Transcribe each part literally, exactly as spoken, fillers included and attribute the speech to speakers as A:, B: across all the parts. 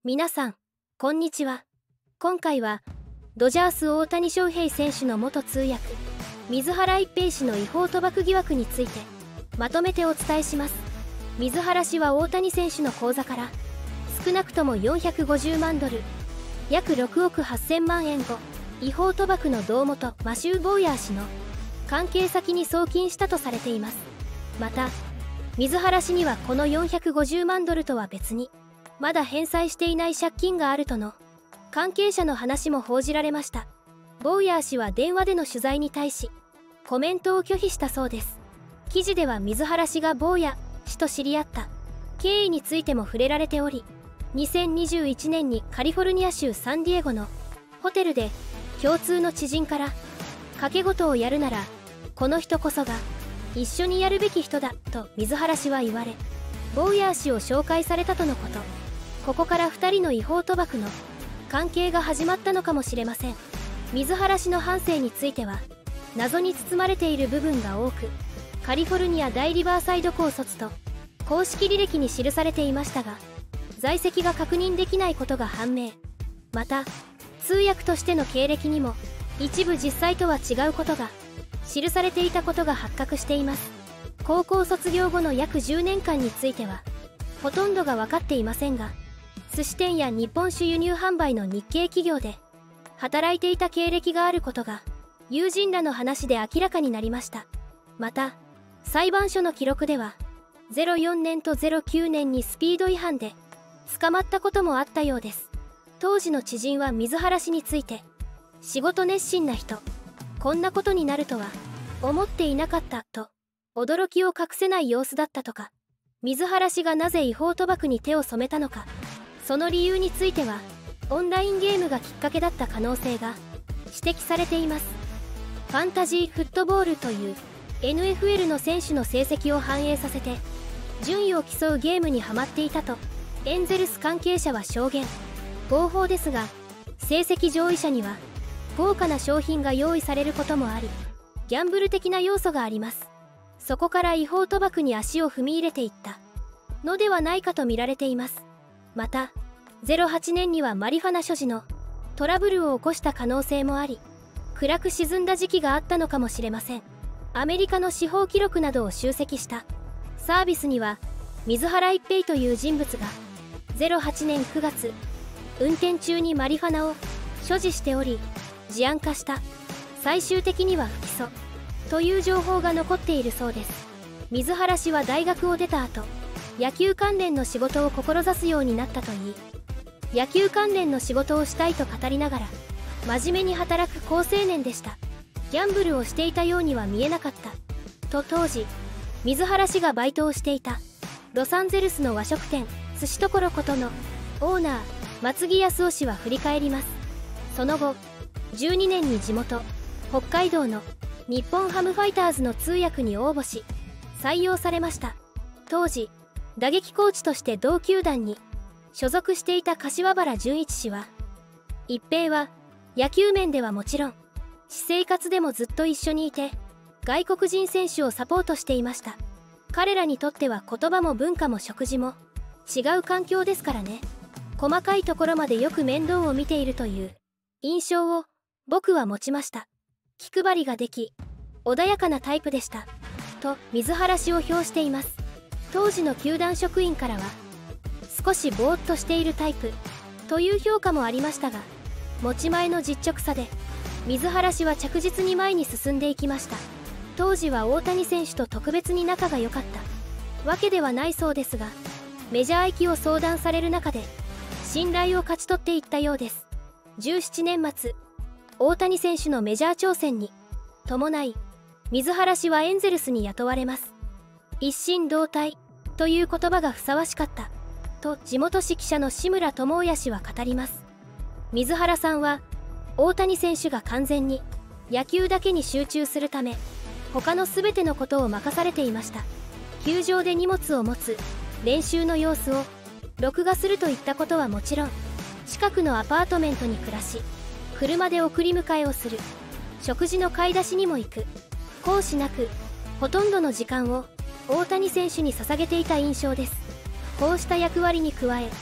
A: 皆さん、こんにちは。今回は、ドジャース大谷翔平選手の元通訳、水原一平氏の違法賭博疑惑について、まとめてお伝えします。水原氏は大谷選手の口座から、少なくともよんひゃくごじゅうまんドル、約ろくおくはっせんまんえんを、違法賭博の胴元マシュー・ボーヤー氏の関係先に送金したとされています。また、水原氏にはこのよんひゃくごじゅうまんドルとは別に、まだ返済していない借金があるとの関係者の話も報じられました。ボーヤー氏は電話での取材に対しコメントを拒否したそうです。記事では水原氏がボーヤ氏と知り合った経緯についても触れられており、にせんにじゅういちねんにカリフォルニア州サンディエゴのホテルで共通の知人から賭け事をやるならこの人こそが一緒にやるべき人だと水原氏は言われ、ボーヤー氏を紹介されたとのこと。ここからふたりの違法賭博の関係が始まったのかもしれません。水原氏の半生については謎に包まれている部分が多く、カリフォルニア大リバーサイド高卒と公式履歴に記されていましたが、在籍が確認できないことが判明。また通訳としての経歴にも一部実際とは違うことが記されていたことが発覚しています。高校卒業後の約じゅうねんかんについてはほとんどが分かっていませんが、寿司店や日本酒輸入販売の日系企業で働いていた経歴があることが友人らの話で明らかになりました。また裁判所の記録ではゼロよんねんとゼロきゅうねんにスピード違反で捕まったこともあったようです。当時の知人は水原氏について、仕事熱心な人、こんなことになるとは思っていなかったと驚きを隠せない様子だったとか。水原氏がなぜ違法賭博に手を染めたのか、その理由についてはオンラインゲームがきっかけだった可能性が指摘されています。ファンタジーフットボールという エヌエフエル の選手の成績を反映させて順位を競うゲームにハマっていたとエンゼルス関係者は証言。合法ですが成績上位者には豪華な商品が用意されることもあり、ギャンブル的な要素があります。そこから違法賭博に足を踏み入れていったのではないかと見られています。またゼロはちねんにはマリファナ所持のトラブルを起こした可能性もあり、暗く沈んだ時期があったのかもしれません。アメリカの司法記録などを集積したサービスには、水原一平という人物がゼロはちねんくがつ運転中にマリファナを所持しており事案化した、最終的には不起訴という情報が残っているそうです。水原氏は大学を出た後、野球関連の仕事を志すようになったといい、野球関連の仕事をしたいと語りながら真面目に働く好青年でした。ギャンブルをしていたようには見えなかったと当時水原氏がバイトをしていたロサンゼルスの和食店寿司所ことのオーナー松木康夫氏は振り返ります。その後じゅうにねんに地元北海道の日本ハムファイターズの通訳に応募し採用されました。当時打撃コーチとして同球団に所属していた柏原純一氏は、一平は野球面ではもちろん私生活でもずっと一緒にいて外国人選手をサポートしていました。彼らにとっては言葉も文化も食事も違う環境ですからね。細かいところまでよく面倒を見ているという印象を僕は持ちました。気配りができ穏やかなタイプでしたと水原氏を評しています。当時の球団職員からは少しぼーっとしているタイプという評価もありましたが、持ち前の実直さで水原氏は着実に前に進んでいきました。当時は大谷選手と特別に仲が良かったわけではないそうですが、メジャー行きを相談される中で信頼を勝ち取っていったようです。じゅうななねん末、大谷選手のメジャー挑戦に伴い水原氏はエンゼルスに雇われます。一心同体という言葉がふさわしかったと地元紙記者の志村智也氏は語ります。水原さんは大谷選手が完全に野球だけに集中するため他の全てのことを任されていました。球場で荷物を持つ、練習の様子を録画するといったことはもちろん、近くのアパートメントに暮らし車で送り迎えをする、食事の買い出しにも行く、講師なくほとんどの時間を大谷選手に捧げていた印象です。こうした役割に加え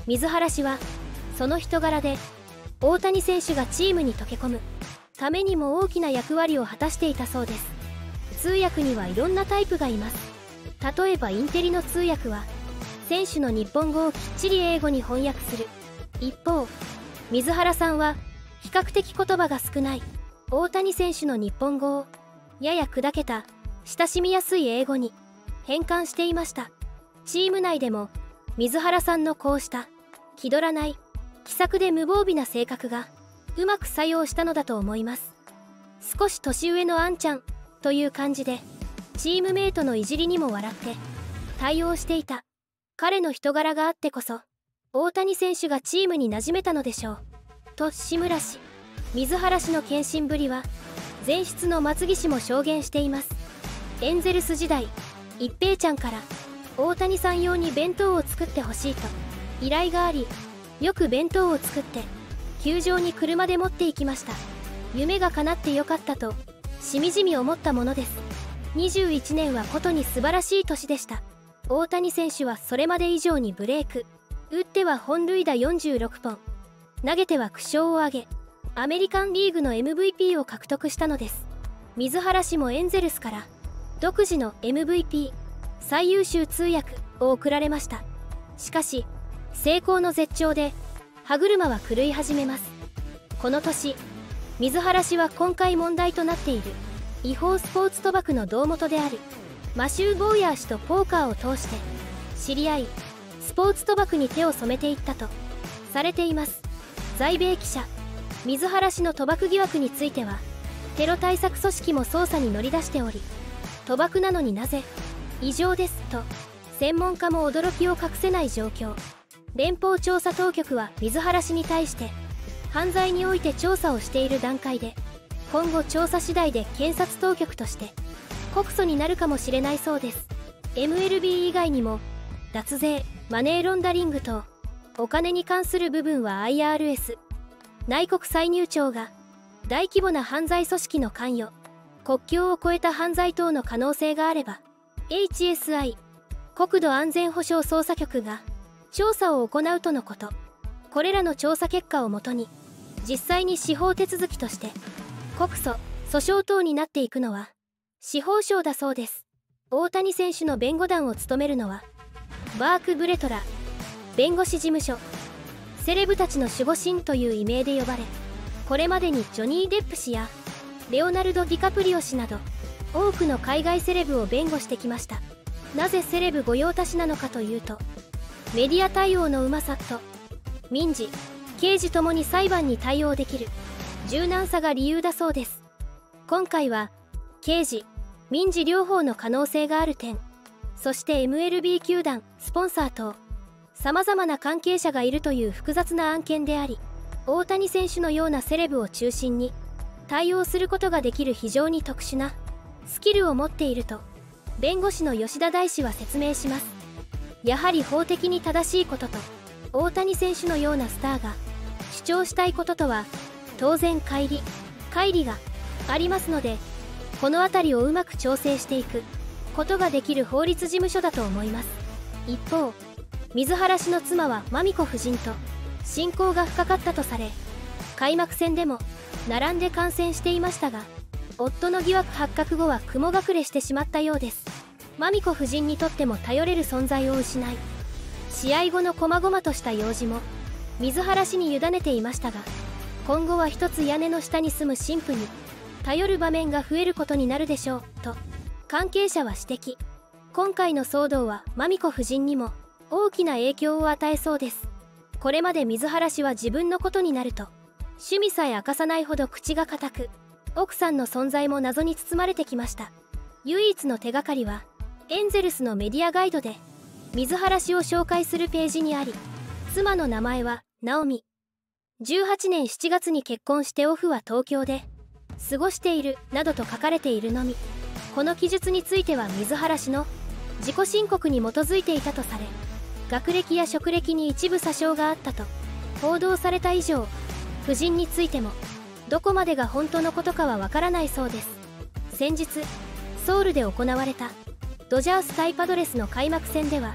A: 水原氏はその人柄で大谷選手がチームに溶け込むためにも大きな役割を果たしていたそうです。通訳にはいろんなタイプがいます。例えばインテリの通訳は選手の日本語をきっちり英語に翻訳する。一方水原さんは比較的言葉が少ない大谷選手の日本語をやや砕けた親しみやすい英語に変換していました。チーム内でも水原さんのこうした気取らない気さくで無防備な性格がうまく作用したのだと思います。少し年上のあんちゃんという感じでチームメイトのいじりにも笑って対応していた彼の人柄があってこそ大谷選手がチームに馴染めたのでしょうと志村氏水原氏の献身ぶりは前室の松木氏も証言しています。エンゼルス時代一平ちゃんから大谷さん用に弁当を作ってほしいと依頼があり、よく弁当を作って球場に車で持って行きました。夢が叶ってよかったとしみじみ思ったものです。にじゅういちねんはことに素晴らしい年でした。大谷選手はそれまで以上にブレイク。打っては本塁打よんじゅうろっぽん、投げては苦笑を挙げアメリカンリーグの エムブイピー を獲得したのです。水原氏もエンゼルスから独自の エムブイピー 最優秀通訳を贈られました。しかし成功の絶頂で歯車は狂い始めます。この年水原氏は今回問題となっている違法スポーツ賭博の胴元であるマシュー・ボーヤー氏とポーカーを通して知り合いスポーツ賭博に手を染めていったとされています。在米記者水原氏の賭博疑惑についてはテロ対策組織も捜査に乗り出しており、賭博なのになぜ異常ですと専門家も驚きを隠せない状況。連邦調査当局は水原氏に対して犯罪において調査をしている段階で、今後調査次第で検察当局として告訴になるかもしれないそうです。 エムエルビー 以外にも脱税、マネーロンダリング等お金に関する部分は アイアールエス 内国歳入庁が大規模な犯罪組織の関与、国境を越えた犯罪等の可能性があれば エイチエスアイ 国土安全保障捜査局が調査を行うとのこと。これらの調査結果をもとに実際に司法手続きとして告訴・訴訟等になっていくのは司法省だそうです。大谷選手の弁護団を務めるのはバーク・ブレトラ弁護士事務所。セレブたちの守護神という異名で呼ばれ、これまでにジョニー・デップ氏やレオナルド・ディカプリオ氏など多くの海外セレブを弁護してきました。なぜセレブ御用達なのかというと、メディア対応のうまさと民事・刑事ともに裁判に対応できる柔軟さが理由だそうです。今回は刑事・民事両方の可能性がある点、そして エムエルビー 球団、スポンサー等さまざまな関係者がいるという複雑な案件であり、大谷選手のようなセレブを中心に対応することができる非常に特殊なスキルを持っていると弁護士の吉田大氏は説明します。やはり法的に正しいことと大谷選手のようなスターが主張したいこととは当然乖離乖離がありますので、この辺りをうまく調整していくことができる法律事務所だと思います。一方水原氏の妻は麻美子夫人と親交が深かったとされ、開幕戦でも並んで観戦していましたが、夫の疑惑発覚後は雲隠れしてしまったようです。麻美子夫人にとっても頼れる存在を失い、試合後の細々とした用事も水原氏に委ねていましたが、今後は一つ屋根の下に住む神父に頼る場面が増えることになるでしょうと関係者は指摘。今回の騒動は麻美子夫人にも大きな影響を与えそうです。これまで水原氏は自分のことになると趣味さえ明かさないほど口が固く、奥さんの存在も謎に包まれてきました。唯一の手がかりはエンゼルスのメディアガイドで水原氏を紹介するページにあり、妻の名前はナオミ。じゅうはちねんしちがつに結婚してオフは東京で過ごしているなどと書かれているのみ。この記述については水原氏の自己申告に基づいていたとされ、学歴や職歴に一部詐称があったと報道された以上、夫人についてもどこまでが本当のことかはわからないそうです。先日ソウルで行われたドジャース対パドレスの開幕戦では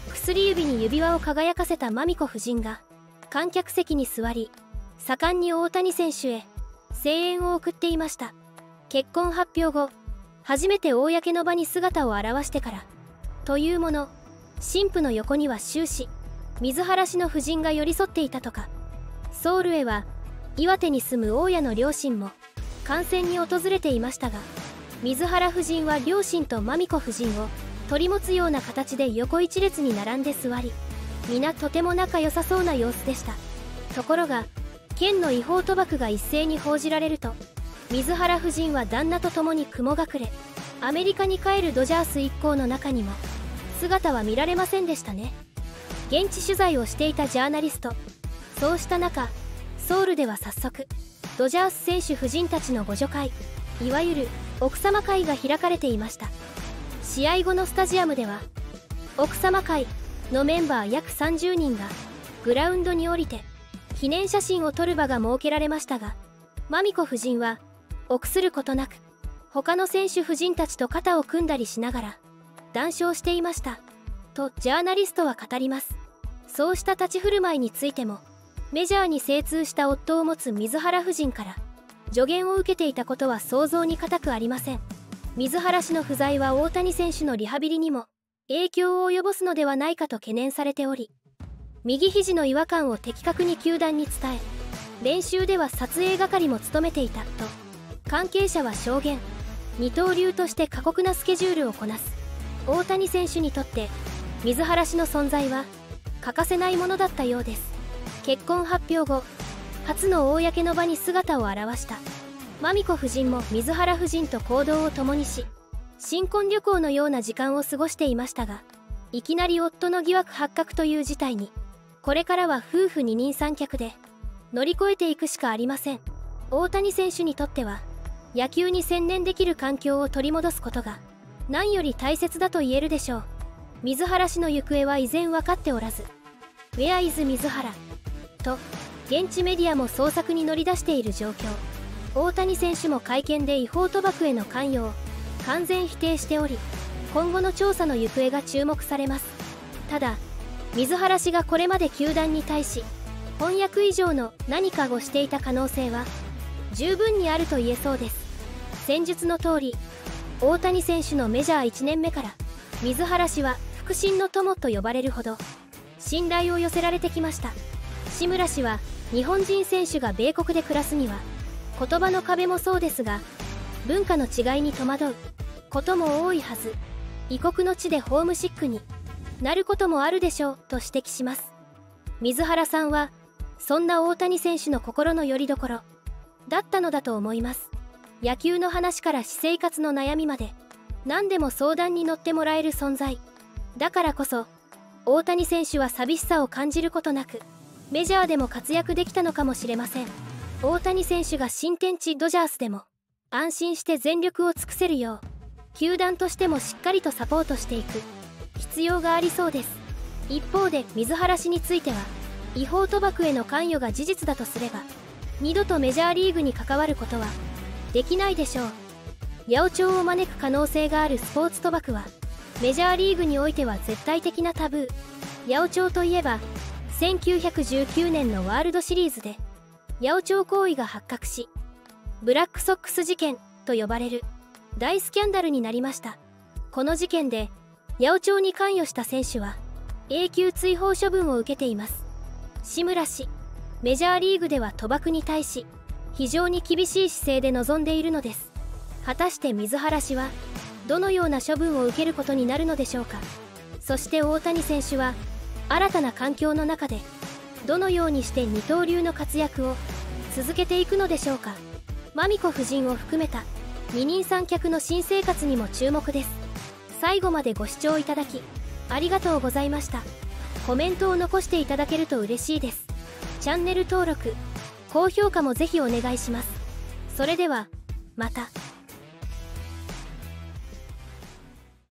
A: 薬指に指輪を輝かせたマミコ夫人が観客席に座り、盛んに大谷選手へ声援を送っていました。結婚発表後、初めて公の場に姿を現してからというもの、新婦の横には終始水原氏の夫人が寄り添っていたとか。ソウルへは岩手に住む大家の両親も観戦に訪れていましたが、水原夫人は両親とマミコ夫人を取り持つような形で横一列に並んで座り、皆とても仲良さそうな様子でした。ところが県の違法賭博が一斉に報じられると、水原夫人は旦那と共に雲隠れ、アメリカに帰るドジャース一行の中にも姿は見られませんでしたね。現地取材をしていたジャーナリスト。そうした中、ソウルでは早速ドジャース選手夫人たちの互助会、いわゆる奥様会が開かれていました。試合後のスタジアムでは奥様会のメンバー約さんじゅうにんがグラウンドに降りて記念写真を撮る場が設けられましたが、マミコ夫人は臆することなく他の選手夫人たちと肩を組んだりしながら談笑していましたとジャーナリストは語ります。そうした立ち振る舞いについてもメジャーに精通した夫を持つ水原夫人から助言を受けていたことは想像に難くありません。水原氏の不在は大谷選手のリハビリにも影響を及ぼすのではないかと懸念されており、右肘の違和感を的確に球団に伝え、練習では撮影係も務めていたと関係者は証言。二刀流として過酷なスケジュールをこなす大谷選手にとって水原氏の存在は欠かせないものだったようです。結婚発表後、初の公の場に姿を現したマミコ夫人も水原夫人と行動を共にし、新婚旅行のような時間を過ごしていましたが、いきなり夫の疑惑発覚という事態に、これからは夫婦二人三脚で乗り越えていくしかありません。大谷選手にとっては野球に専念できる環境を取り戻すことが何より大切だと言えるでしょう。水原氏の行方は依然分かっておらず、Where is 水原と現地メディアも捜索に乗り出している状況。大谷選手も会見で違法賭博への関与を完全否定しており、今後の調査の行方が注目されます。ただ、水原氏がこれまで球団に対し翻訳以上の何かをしていた可能性は十分にあると言えそうです。戦術の通り、大谷選手のメジャーいちねんめから水原氏は腹心の友と呼ばれるほど信頼を寄せられてきました。志村氏は日本人選手が米国で暮らすには言葉の壁もそうですが文化の違いに戸惑うことも多いはず、異国の地でホームシックになることもあるでしょうと指摘します。水原さんはそんな大谷選手の心の拠り所だったのだと思います。野球の話から私生活の悩みまで何でも相談に乗ってもらえる存在だからこそ、大谷選手は寂しさを感じることなくメジャーでも活躍できたのかもしれません。大谷選手が新天地ドジャースでも安心して全力を尽くせるよう球団としてもしっかりとサポートしていく必要がありそうです。一方で水原氏については違法賭博への関与が事実だとすれば二度とメジャーリーグに関わることはできないでしょう。八百長を招く可能性があるスポーツ賭博はメジャーリーグにおいては絶対的なタブー。八百長といえばせんきゅうひゃくじゅうきゅうねんのワールドシリーズで八百長行為が発覚しブラックソックス事件と呼ばれる大スキャンダルになりました。この事件で八百長に関与した選手は永久追放処分を受けています。志村氏、メジャーリーグでは賭博に対し非常に厳しい姿勢で臨んでいるのです。果たして水原氏はどのような処分を受けることになるのでしょうか。そして大谷選手は新たな環境の中でどのようにして二刀流の活躍を続けていくのでしょうか。マミコ夫人を含めた二人三脚の新生活にも注目です。最後までご視聴いただきありがとうございました。コメントを残していただけると嬉しいです。チャンネル登録、高評価もぜひお願いします。それではまた。